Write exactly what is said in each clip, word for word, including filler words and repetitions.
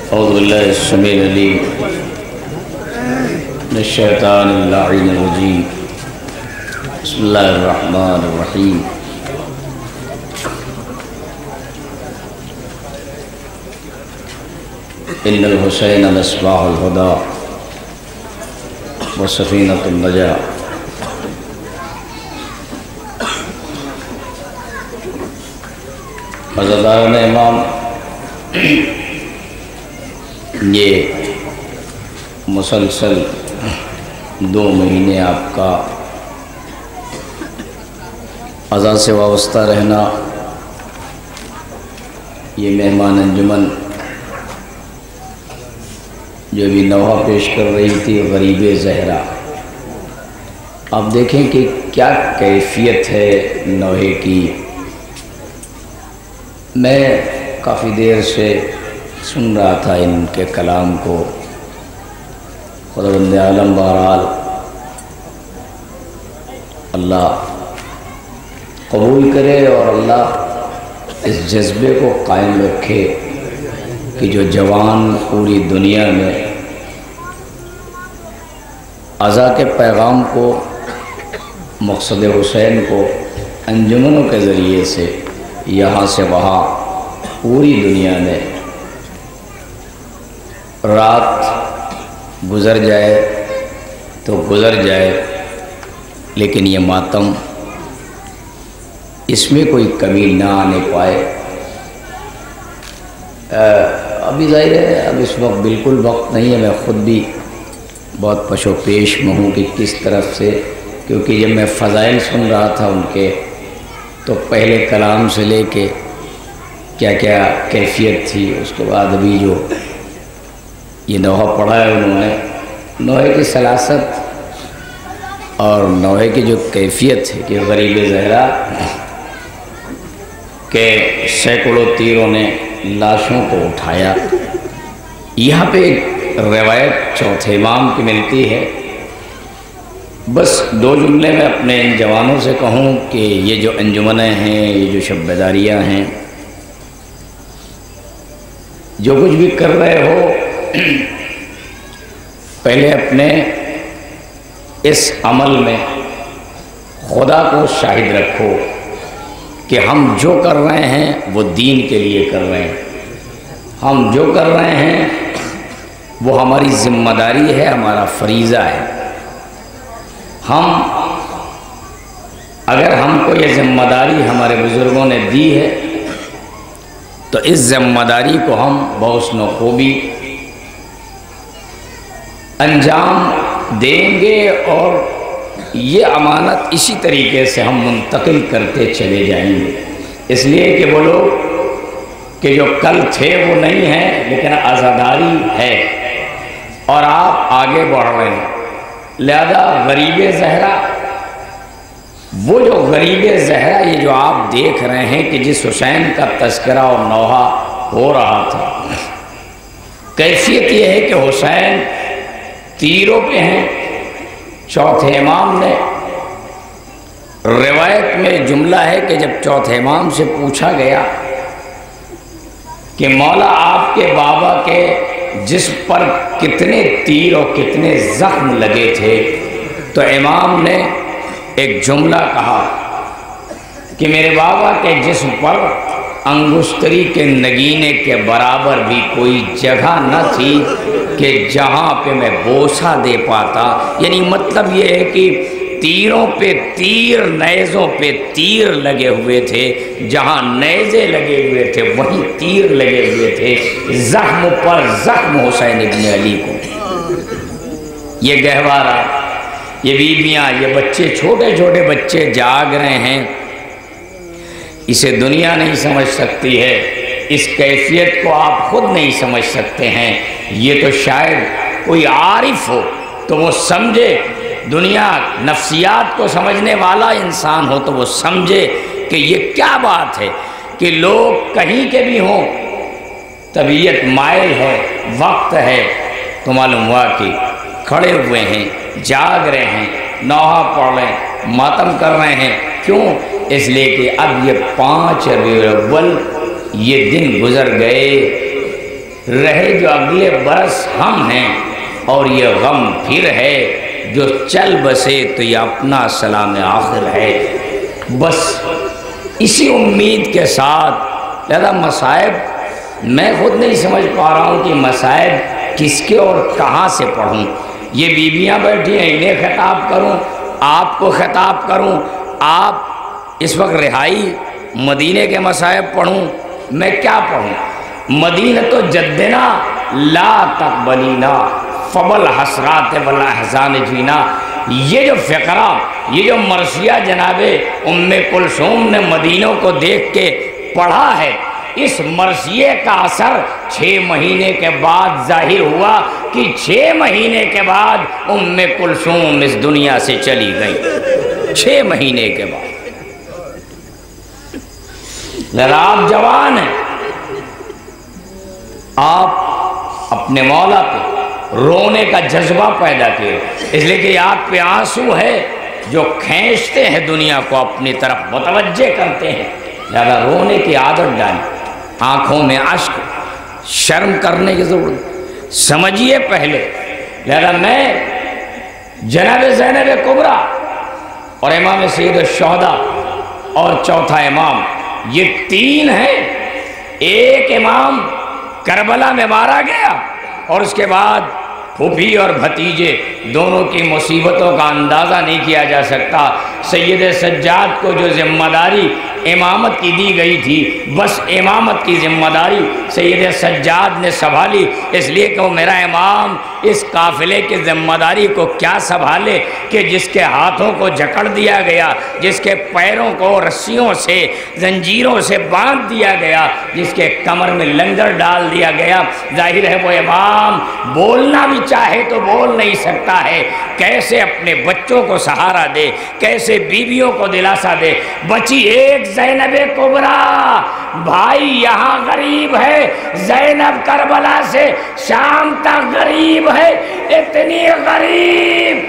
أعوذ بالله السميع العليم من الشيطان اللعين الرجيم بسم الله الرحمن الرحيم إن الحسين مصباح الهدى وسفينة النجاة. عزیزان امام، یہ مسلسل دو مہینے آپ کا عزا سے وابستہ رہنا، یہ مہمان انجمن جو بھی نوحہ پیش کر رہی تھی غریب زہرا، آپ دیکھیں کہ کیا کیفیت ہے نوحے کی. میں کافی دیر سے سن رہا تھا ان کے کلام کو. خداوند عالم بہرحال اللہ قبول کرے اور اللہ اس جذبے کو قائم رکھے کہ جو جوان پوری دنیا میں عزا کے پیغام کو، مقصد حسین کو انجمنوں کے ذریعے سے یہاں سے وہاں پوری دنیا میں رات گزر جائے تو گزر جائے، لیکن یہ ماتم اس میں کوئی کمی نہ آنے پائے. ابھی ظاہر ہے اب اس وقت بالکل وقت نہیں ہے، میں خود بھی بہت پش و پیش میں ہوں کہ کس طرف سے، کیونکہ جب میں فضائل سن رہا تھا ان کے تو پہلے کلام سے لے کے کیا کیا کیفیت تھی، اس کے بعد ابھی جو یہ نوحہ پڑھا ہے انہوں نے، نوحے کی سلاست اور نوحے کی جو کیفیت ہے کہ غریب زہرا کہ سینکڑوں تیروں نے لاشوں کو اٹھایا. یہاں پہ ایک روایت چوتھے امام کی ملتی ہے. بس دو جملے میں اپنے ان جوانوں سے کہوں کہ یہ جو انجمنیں ہیں، یہ جو شبیداریاں ہیں، جو کچھ بھی کر رہے ہو پہلے اپنے اس عمل میں خدا کو شاہد رکھو کہ ہم جو کر رہے ہیں وہ دین کے لیے کر رہے ہیں. ہم جو کر رہے ہیں وہ ہماری ذمہ داری ہے، ہمارا فریضہ ہے. ہم اگر ہم کو یہ ذمہ داری ہمارے بزرگوں نے دی ہے تو اس ذمہ داری کو ہم بحسن و خوبی انجام دیں گے اور یہ امانت اسی طریقے سے ہم منتقل کرتے چلے جائیں گے. اس لیے کہ وہ لوگ کہ جو کل تھے وہ نہیں ہیں، لیکن آزاداری ہے اور آپ آگے بڑھ رہے ہیں. لہذا غریب زہرا، وہ جو غریب زہرا یہ جو آپ دیکھ رہے ہیں کہ جس حسین کا تذکرہ اور نوحہ ہو رہا تھا، کیفیت یہ ہے کہ حسین تیروں پہ ہیں. چوتھے امام نے روایت میں جملہ ہے کہ جب چوتھے امام سے پوچھا گیا کہ مولا آپ کے بابا کے جسم پر کتنے تیر اور کتنے زخم لگے تھے، تو امام نے ایک جملہ کہا کہ میرے بابا کے جسم پر انگشتری کے نگینے کے برابر بھی کوئی جگہ نہ تھی کہ جہاں پہ میں بوسہ دے پاتا. یعنی مطلب یہ ہے کہ تیروں پہ تیر، نیزوں پہ تیر لگے ہوئے تھے، جہاں نیزے لگے ہوئے تھے وہیں تیر لگے ہوئے تھے. زخم پر زخم حسین ابن علی کو. یہ گہوارہ، یہ بیویاں، یہ بچے، چھوٹے چھوٹے بچے جاگ رہے ہیں. اسے دنیا نہیں سمجھ سکتی ہے، اس کیفیت کو آپ خود نہیں سمجھ سکتے ہیں. یہ تو شاید کوئی عارف ہو تو وہ سمجھے، دنیا نفسیات کو سمجھنے والا انسان ہو تو وہ سمجھے کہ یہ کیا بات ہے کہ لوگ کہیں کے بھی ہوں، طبیعت مائل ہے، وقت ہے، تو معلوم ہوا کہ کھڑے ہوئے ہیں، جاگ رہے ہیں، نوحہ پڑھ رہے ہیں، ماتم کر رہے ہیں. کیوں؟ اس لیے کہ اب یہ پانچ ربیع الاول یہ دن گزر گئے رہے جو اگلے برس ہم ہیں، اور یہ غم پھر ہے جو چل بسے تو یہ اپنا سلام آخر ہے۔ بس اسی امید کے ساتھ لہذا مصائب میں خود نہیں سمجھ پا رہا ہوں کہ مصائب کس کے اور کہاں سے پڑھوں۔ یہ بیویاں بیٹھی ہیں، انہیں خطاب کروں، آپ کو خطاب کروں، آپ اس وقت رہائی مدینے کے مصائب پڑھوں، میں کیا پڑھوں؟ مدینہ تو جدنا لا تقبلینا فبل حسرات والاحزان جینا، یہ جو فقرہ، یہ جو مرثیہ جناب ام کلثوم نے مدینوں کو دیکھ کے پڑھا ہے، اس مرثیے کا اثر چھ مہینے کے بعد ظاہر ہوا کہ چھ مہینے کے بعد ام کلثوم اس دنیا سے چلی گئی، چھ مہینے کے بعد۔ ذرا آپ جوان ہیں، آپ اپنے مولا پہ رونے کا جذبہ پیدا کیے، اس لیے کہ آپ پہ آنسو ہے جو کھینچتے ہیں دنیا کو اپنی طرف متوجہ کرتے ہیں، لہذا رونے کی عادت ڈالیں، آنکھوں میں اشک، شرم کرنے کی ضرورت سمجھیے پہلے۔ لہذا میں جناب زینب کبریٰ اور امام سید الشہداء اور چوتھا امام، یہ تین ہیں۔ ایک امام کربلا میں مارا گیا اور اس کے بعد پھوپھی اور بھتیجے دونوں کی مصیبتوں کا اندازہ نہیں کیا جا سکتا۔ سید سجاد کو جو ذمہ داری امامت کی دی گئی تھی، بس امامت کی ذمہ داری سید سجاد نے سنبھالی، اس لیے کہ وہ میرا امام اس قافلے کی ذمہ داری کو کیا سنبھالے کہ جس کے ہاتھوں کو جکڑ دیا گیا، جس کے پیروں کو رسیوں سے زنجیروں سے باندھ دیا گیا، جس کے کمر میں لنگر ڈال دیا گیا، ظاہر ہے وہ امام بولنا بھی چاہے تو بول نہیں سکتا ہے، کیسے اپنے بچوں کو سہارا دے، کیسے بیویوں کو دلاسا دے۔ بچی ایک زینب کبریٰ، بھائی یہاں غریب ہے، زینب کربلا سے شام تک غریب ہے، اتنی غریب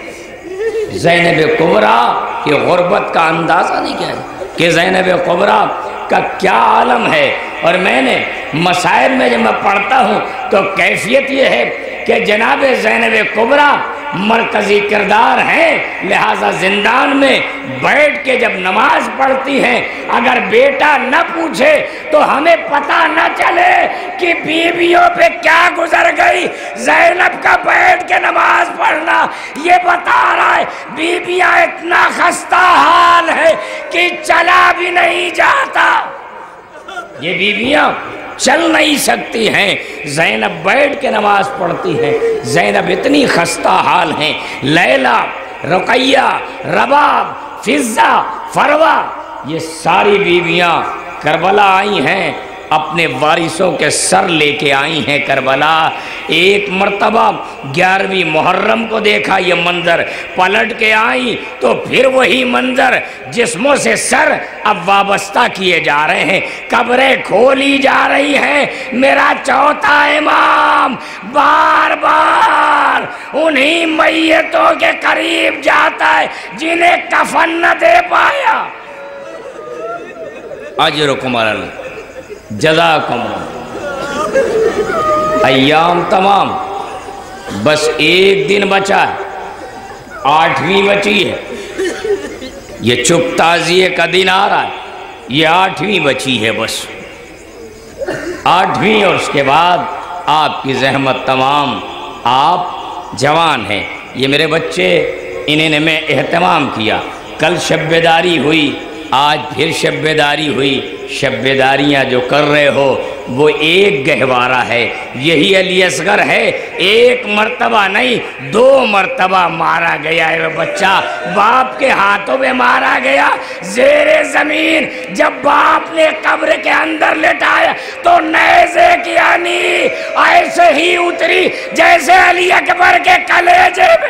زینب کبریٰ کی غربت کا اندازہ نہیں کیا کہ زینب کبریٰ کا کیا عالم ہے۔ اور میں نے مسائل میں جب میں پڑھتا ہوں تو کیفیت یہ ہے کہ جناب زینب کبریٰ مرکزی کردار ہیں، لہٰذا زندان میں بیٹھ کے جب نماز پڑھتی ہیں، اگر بیٹا نہ پوچھے تو ہمیں پتہ نہ چلے کہ بیویوں پہ کیا گزر گئی۔ زینب کا بیٹھ کے نماز پڑھنا یہ بتا رہا ہے بیویاں اتنا خستہ حال ہے کہ چلا بھی نہیں جاتا، یہ بیویاں چل نہیں سکتی ہیں، زینب بیٹھ کے نماز پڑھتی ہیں۔ زینب اتنی خستہ حال ہیں، لیلا، رقیہ، رباب، فضہ، فروہ، یہ ساری بیویاں کربلا آئی ہیں، اپنے وارثوں کے سر لے کے آئی ہیں کربلا۔ ایک مرتبہ گیارہویں محرم کو دیکھا یہ منظر، پلٹ کے آئیں تو پھر وہی منظر، جسموں سے سر اب وابستہ کیے جا رہے ہیں، قبریں کھولی جا رہی ہیں۔ میرا چوتھا امام بار بار انہی میتوں کے قریب جاتا ہے جنہیں کفن نہ دے پایا۔ اجرکم علی اللہ، جزاکم اللہ۔ ایام تمام، بس ایک دن بچا ہے، آٹھویں بچی ہے، یہ چپ تعزیے کا دن آ رہا ہے، یہ آٹھویں بچی ہے، بس آٹھویں، اور اس کے بعد آپ کی زحمت تمام۔ آپ جوان ہیں، یہ میرے بچے، انہیں نے میں اہتمام کیا، کل شبیداری ہوئی، آج پھر شبیداری ہوئی۔ شبیداریاں جو کر رہے ہو وہ ایک گہوارہ ہے، یہی علی اصغر ہے، ایک مرتبہ نہیں دو مرتبہ مارا گیا ہے وہ بچہ، باپ کے ہاتھوں میں مارا گیا زیر زمین۔ جب باپ نے قبر کے اندر لٹایا تو نیزے کی آنی ایسے ہی اتری جیسے علی اکبر کے کلیجے میں۔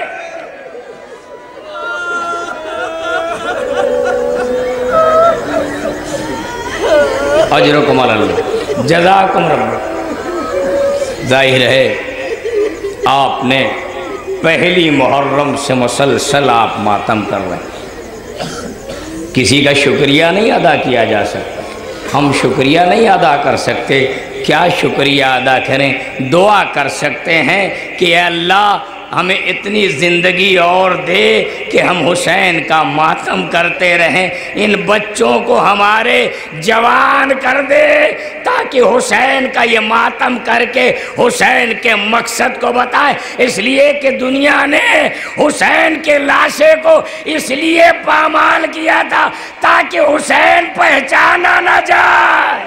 اجرکم علی اللہ، جزاکم رب۔ ظاہر ہے آپ نے پہلی محرم سے مسلسل آپ ماتم کر رہے ہیں، کسی کا شکریہ نہیں ادا کیا جا سکتا، ہم شکریہ نہیں ادا کر سکتے क्या शुक्रिया अदा करें। दुआ कर सकते हैं कि ए अल्लाह हमें इतनी ज़िंदगी और दे कि हम हुसैन का मातम करते रहें, इन बच्चों को हमारे जवान कर दे ताकि हुसैन का ये मातम करके हुसैन के मकसद को बताए। इसलिए कि दुनिया ने हुसैन के लाशे को इसलिए पामाल किया था ताकि हुसैन पहचाना न जाए।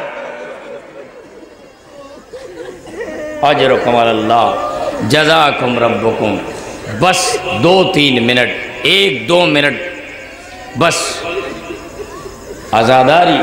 अजरुकुम अल्लाह जज़ाकुम रब्बुकुम। बस दो तीन मिनट, एक दो मिनट बस। आज़ादारी,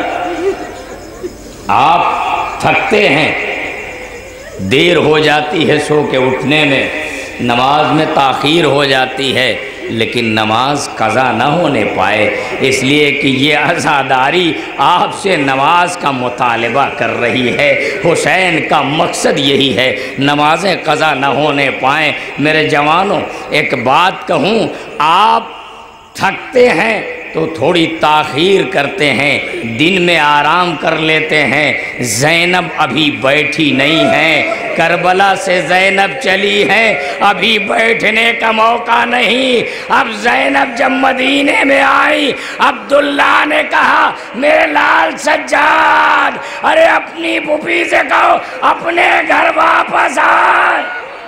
आप थकते हैं, देर हो जाती है सो के उठने में, नमाज में ताख़ीर हो जाती है, लेकिन नमाज कज़ा न होने पाए, इसलिए कि ये आज़ादारी आपसे नमाज का मुतालबा कर रही है। हुसैन का मकसद यही है, नमाज़ें कज़ा न होने पाएँ। मेरे जवानों, एक बात कहूँ, आप थकते हैं तो थोड़ी ताख़ीर करते हैं, दिन में आराम कर लेते हैं। ज़ैनब अभी बैठी नहीं है, करबला से ज़ैनब चली है, अभी बैठने का मौका नहीं। अब ज़ैनब जब मदीने में आई, अब्दुल्ला ने कहा मेरे लाल सज्जाद, अरे अपनी फूफी से कहो अपने घर वापस आए।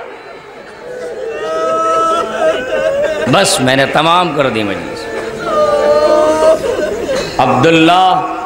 बस मैंने तमाम कर दी मजलिस। अब्दुल्ला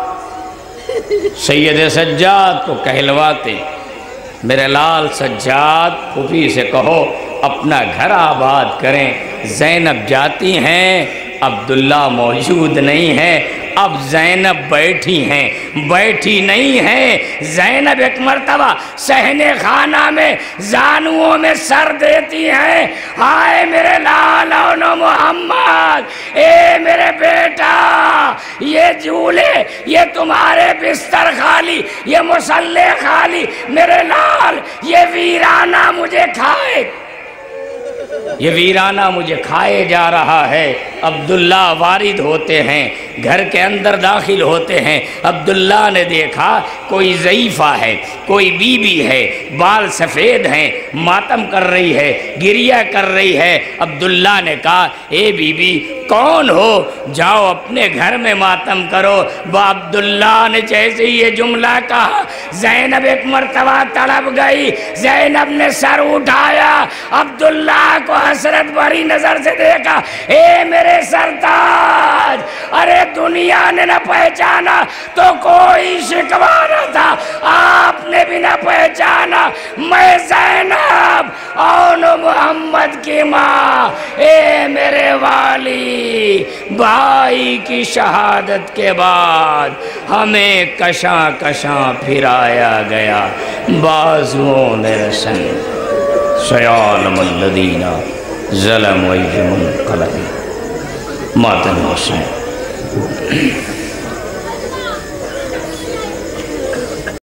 सैयद सज्जाद को कहलवाते, मेरे लाल सज्जाद फूफी से कहो अपना घर आबाद करें। ज़ैनब जाती हैं, अब्दुल्ला मौजूद नहीं है। अब ज़ैनब बैठी हैं, बैठी नहीं हैं। ज़ैनब एक मर्तबा सहने खाना में जानुओं में सर देती हैं, हाय मेरे लाल और मोहम्मद, ए मेरे बेटा, ये झूले, ये तुम्हारे बिस्तर खाली, ये मुसल्ले खाली, मेरे लाल ये वीराना मुझे खाए, ये वीराना मुझे खाए जा रहा है। अब्दुल्ला वारिद होते हैं, घर के अंदर दाखिल होते हैं। अब्दुल्ला ने देखा कोई ज़ईफ़ा है, कोई बीबी है, बाल सफ़ेद हैं, मातम कर रही है, गिरिया कर रही है। अब्दुल्ला ने कहा ए बीबी कौन हो, जाओ अपने घर में मातम करो। वह अब्दुल्ला ने जैसे ही ये जुमला कहा, ज़ैनब एक मर्तबा तड़प गई। ज़ैनब ने सर उठाया, अब्दुल्ला को हसरत भरी नज़र से देखा, ए मेरे सरताज, अरे दुनिया ने न पहचाना तो कोई शिकवा न था, आपने भी न पहचाना, मैं ज़ैनब और मोहम्मद की माँ। ए मेरे वाली, भाई की शहादत के बाद हमें कशा कशा फिराया गया, बाजुओं ने रसन सयालमुल्लदीना ज़लम वयमुल कलम मातम-ए-हुसैन।